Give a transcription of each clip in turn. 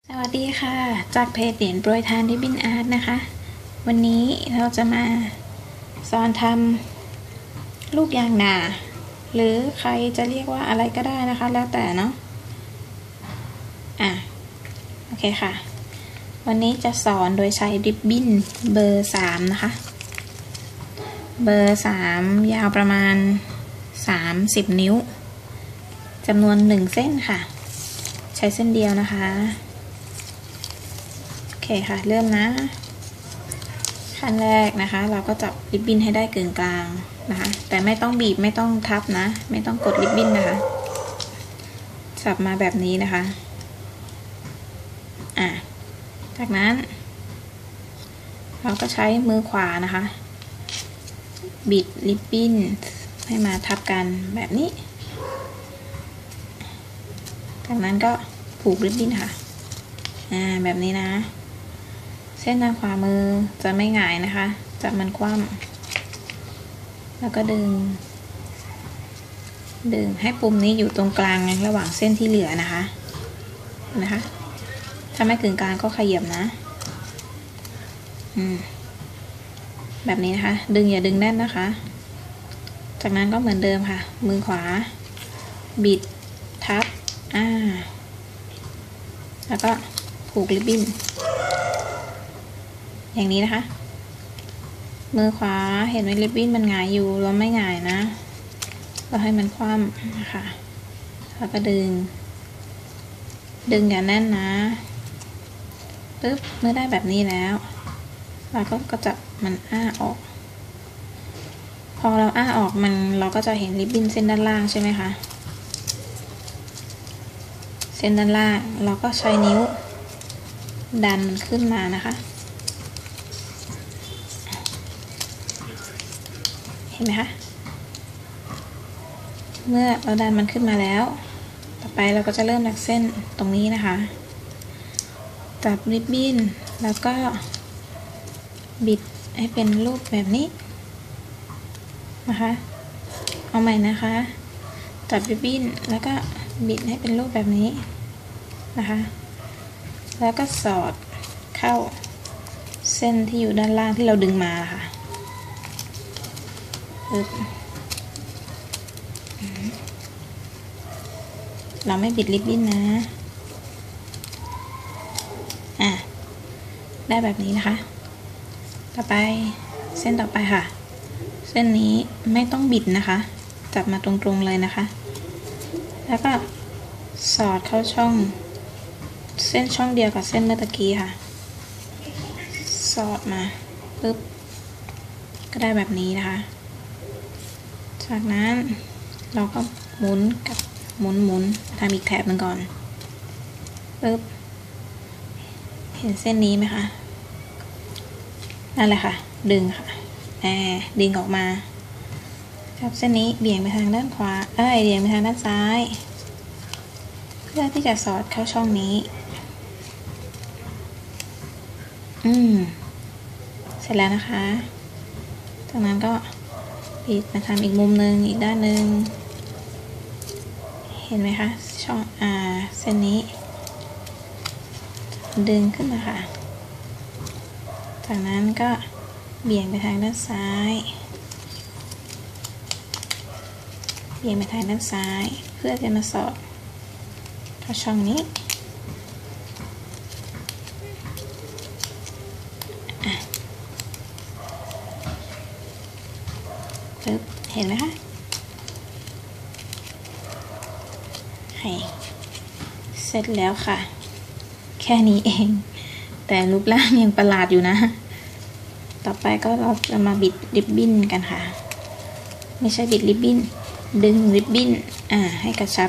สวัสดีค่ะจากเพจเหรียญโปรยทานริบบิ้นอาร์ตนะคะวันนี้เราจะมาสอนทำลูกยางนาหรือใครจะเรียกว่าอะไรก็ได้นะคะแล้วแต่เนาะโอเคค่ะวันนี้จะสอนโดยใช้ริบบิ้นเบอร์3นะคะเบอร์3ยาวประมาณ30นิ้วจำนวน1เส้นค่ะใช้เส้นเดียวนะคะโอเคค่ะเริ่มนะขั้นแรกนะคะเราก็จับริบบิ้นให้ได้กึ่งกลางนะคะแต่ไม่ต้องบีบไม่ต้องทับนะไม่ต้องกดริบบิ้นนะคะจับมาแบบนี้นะคะจากนั้นเราก็ใช้มือขวานะคะบิดริบบิ้นให้มาทับกันแบบนี้จากนั้นก็ผูกริบบิ้นค่ะแบบนี้นะเส้นทางขวามือจะไม่หงายนะคะจับมันคว่ำแล้วก็ดึงให้ปุ่มนี้อยู่ตรงกลางระหว่างเส้นที่เหลือนะคะถ้าไม่ถึงกลางก็ขยับนะแบบนี้นะคะดึงอย่าดึงแน่นนะคะจากนั้นก็เหมือนเดิมค่ะมือขวาบิดทับแล้วก็ผูกริบบิ้นอย่างนี้นะคะมือขวาเห็นไหมริบบิ้นมันหงายอยู่เราไม่หงายนะเราให้มันคว่ำนะคะแล้วก็ดึงอย่าแน่นนะปึ๊บเมื่อได้แบบนี้แล้วเราก็จะมันออกพอเราออกเราก็จะเห็นริบบิ้นเส้นด้านล่างใช่ไหมคะเส้นด้านล่างเราก็ใช้นิ้วดันมันขึ้นมานะคะเห็นไหมคะเมื่อเราดันมันขึ้นมาแล้วต่อไปเราก็จะเริ่มจากเส้นตรงนี้นะคะจับริบบิ้นแล้วก็บิดให้เป็นรูปแบบนี้นะคะเอาใหม่นะคะจับริบบิ้นแล้วก็บิดให้เป็นรูปแบบนี้นะคะแล้วก็สอดเข้าเส้นที่อยู่ด้านล่างที่เราดึงมาค่ะเราไม่บิดริบบิ้นนะได้แบบนี้นะคะต่อไปเส้นต่อไปค่ะเส้นนี้ไม่ต้องบิดนะคะจับมาตรงๆเลยนะคะแล้วก็สอดเข้าช่องเส้นช่องเดียวกับเส้นเมื่อตะกี้ค่ะสอดมาปึ๊บก็ได้แบบนี้นะคะจากนั้นเราก็หมุนกับหมุนทำอีกแถบหนึ่งก่อนปึ๊บเห็นเส้นนี้ไหมคะนั่นแหละค่ะดึงค่ะดึงออกมาจับเส้นนี้เบี่ยงไปทางด้านขวาเบี่ยงไปทางด้านซ้ายเพื่อที่จะสอดเข้าช่องนี้เสร็จแล้วนะคะจากนั้นก็ปิดมาทำอีกมุมหนึ่งอีกด้านหนึ่งเห็นไหมคะช่องเส้นนี้ดึงขึ้นมาค่ะจากนั้นก็เบี่ยงไปทางด้านซ้ายเบี่ยงไปทางด้านซ้ายเพื่อจะมาสอดเข้าช่องนี้ปึ๊บเห็นไหมคะเสร็จแล้วค่ะแค่นี้เองแต่รูปร่างยังประหลาดอยู่นะต่อไปก็เราจะมาบิดริบบิ้นกันค่ะไม่ใช่บิดริบบิ้นดึงริบบิ้นให้กระชับ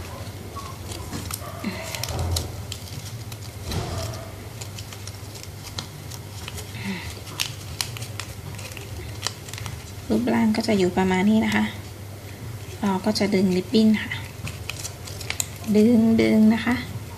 รูปร่างก็จะอยู่ประมาณนี้นะคะเราก็จะดึงริบบิ้นค่ะดึงนะคะ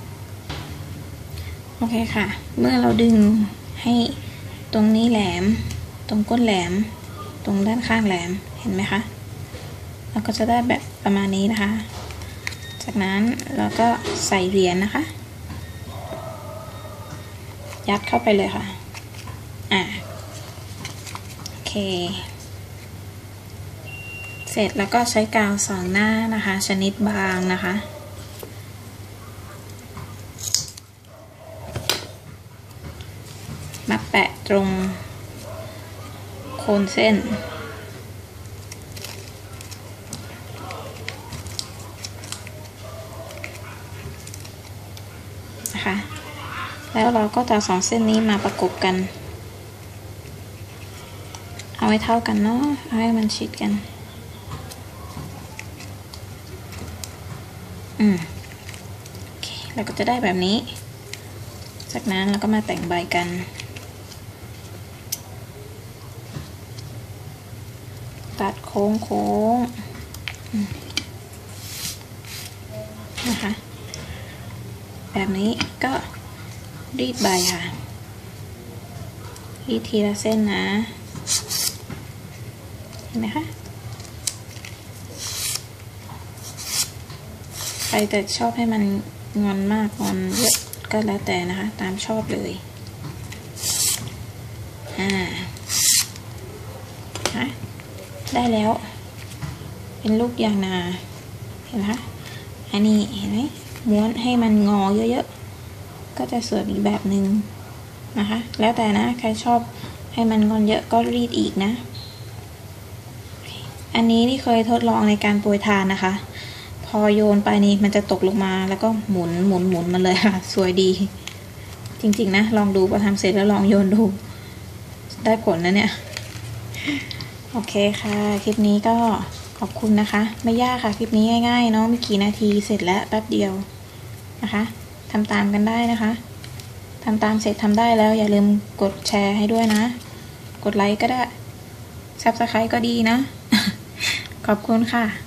โอเคค่ะเมื่อเราดึงให้ตรงนี้แหลมตรงก้นแหลมตรงด้านข้างแหลมเห็นไหมคะเราก็จะได้แบบประมาณนี้นะคะจากนั้นเราก็ใส่เหรียญนะคะยัดเข้าไปเลยค่ะโอเคเสร็จแล้วก็ใช้กาวสองหน้านะคะชนิดบางนะคะมาแปะตรงโคนเส้นนะคะแล้วเราก็จะ2เส้นนี้มาประกบกันเอาให้เท่ากันเนาะเอาให้มันชิดกันโอเคเราก็จะได้แบบนี้จากนั้นเราก็มาแต่งใบกันตัดโค้งนะคะแบบนี้ก็รีดใบค่ะรีดทีละเส้นนะเห็นไหมคะใครแต่ชอบให้มันงอนมากงอนเยอะก็แล้วแต่นะคะตามชอบเลยได้แล้วเป็นลูกยางนาเห็นไหมคะอันนี้เห็นไหมม้วนให้มันงอเยอะๆก็จะสวยอีกแบบหนึ่งนะคะแล้วแต่นะใครชอบให้มันงอนเยอะก็รีดอีกนะอันนี้ที่เคยทดลองในการโปรยทานนะคะพอโยนไปนี่มันจะตกลงมาแล้วก็หมุนมันเลยค่ะสวยดีจริงๆนะลองดูพอทำเสร็จแล้วลองโยนดูได้ผลนะเนี่ยโอเคค่ะคลิปนี้ก็ขอบคุณนะคะไม่ยากค่ะคลิปนี้ง่ายๆเนาะไม่กี่นาทีเสร็จแล้วแป๊บเดียวนะคะทำตามกันได้นะคะทำตามเสร็จทำได้แล้วอย่าลืมกดแชร์ให้ด้วยนะกดไลค์ก็ได้Subscribeก็ดีนะขอบคุณค่ะ